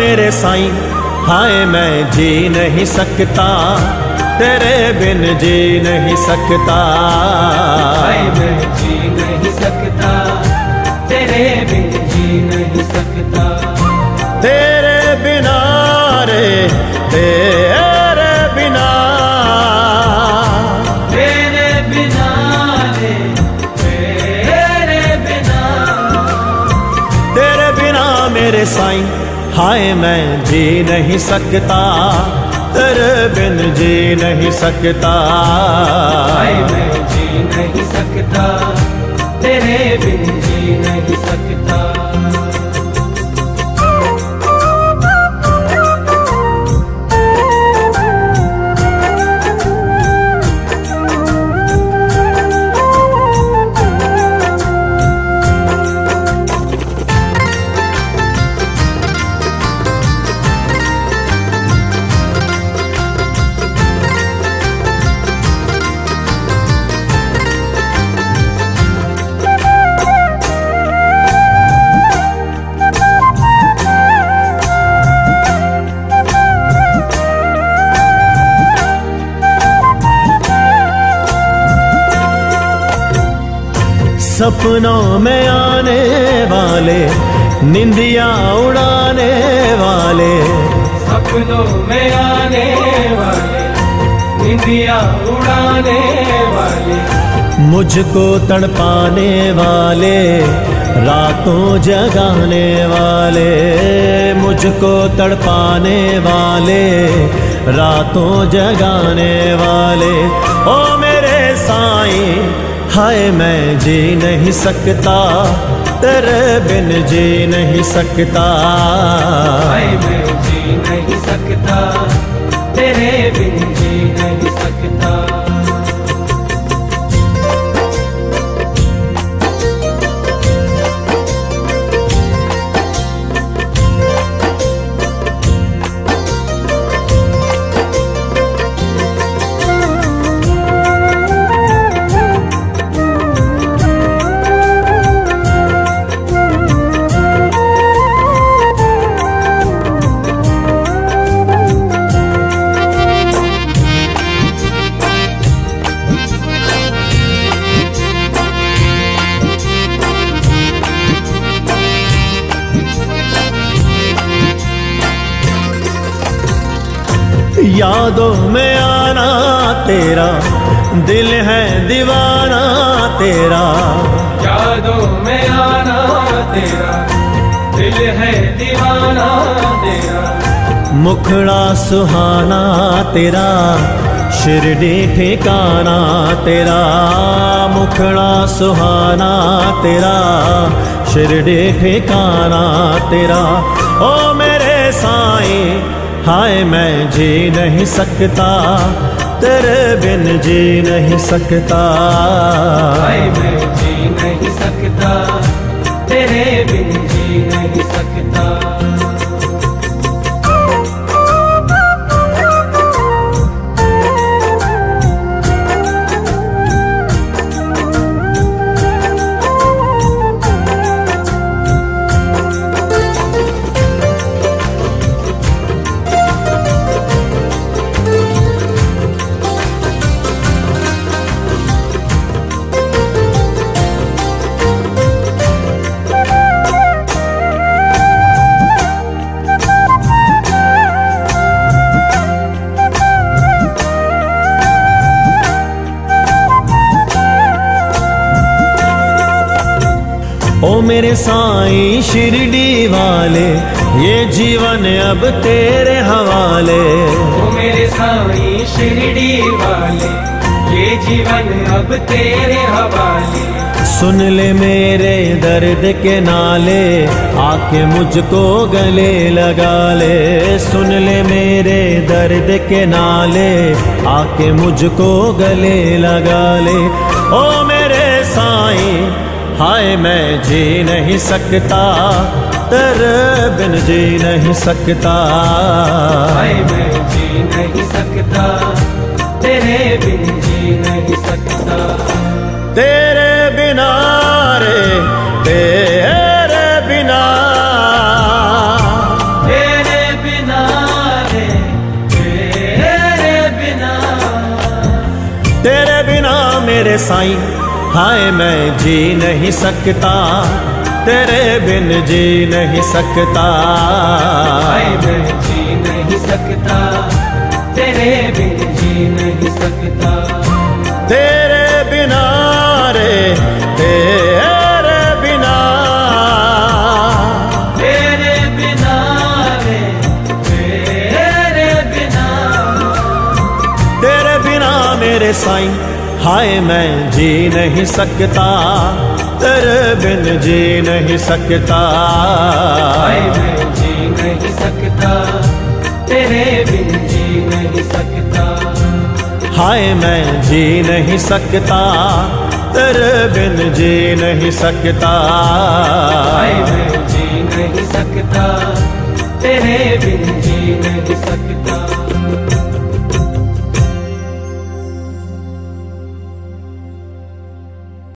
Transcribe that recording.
मेरे साईं, हाय मैं जी नहीं सकता, तेरे बिन जी नहीं सकता। हाय मैं जी नहीं सकता, तेरे बिन जी नहीं सकता। तेरे बिना रे, तेरे बिना, तेरे बिना रे, तेरे बिना, तेरे बिना मेरे साईं, हाय मैं जी नहीं सकता, तेरे बिन जी नहीं सकता। हाय मैं जी नहीं सकता, तेरे बिन जी नहीं सकता। सपनों में आने वाले, निंदिया उड़ाने वाले, सपनों में आने वाले, निंदिया उड़ाने वाले, मुझको तड़पाने वाले, रातों जगाने वाले, मुझको तड़पाने वाले, रातों जगाने वाले। ओ मेरे साईं, हाय मैं जी नहीं सकता, तेरे बिन जी नहीं सकता। हाय मैं जी नहीं सकता, तेरे बिन जी नहीं सकता। यादों में आना तेरा, दिल है दीवाना तेरा। यादों में आना तेरा, दिल है दीवाना तेरा। मुखड़ा सुहाना तेरा, शिरडी ठिकाना तेरा। मुखड़ा सुहाना तेरा, शिरडी ठिकाना तेरा। ओ मेरे साईं, हाय मैं जी नहीं सकता, तेरे बिन जी नहीं सकता। हाय मैं जी नहीं सकता, तेरे बिन जी नहीं सकता। ओ मेरे साईं शिरडी वाले, ये जीवन अब तेरे हवाले। ओ मेरे साईं शिरडी वाले, ये जीवन अब तेरे हवाले। सुन ले मेरे दर्द के नाले, आके मुझको गले लगा ले। सुन ले मेरे दर्द के नाले, आके मुझको गले लगा ले। ओ मेरे साईं, हाय मैं जी नहीं सकता, तेरे बिन जी नहीं सकता। हाय मैं जी नहीं सकता, तेरे बिन जी नहीं सकता। तेरे बिना रे, तेरे बिना, तेरे बिना मेरे साईं हाय मैं जी नहीं सकता, तेरे बिन जी नहीं सकता। हाय मैं जी नहीं सकता, तेरे बिन जी नहीं सकता। तेरे बिना रे तेरे बिना, तेरे बिना रे तेरे बिना, तेरे बिना मेरे साईं हाय मैं जी नहीं सकता, तेरे बिन जी नहीं सकता। हाय मैं जी नहीं सकता, तेरे बिन जी नहीं सकता। हाय मैं जी नहीं सकता, तेरे बिन जी नहीं सकता। हाय मैं जी नहीं सकता, तेरे बिन जी नहीं सकता।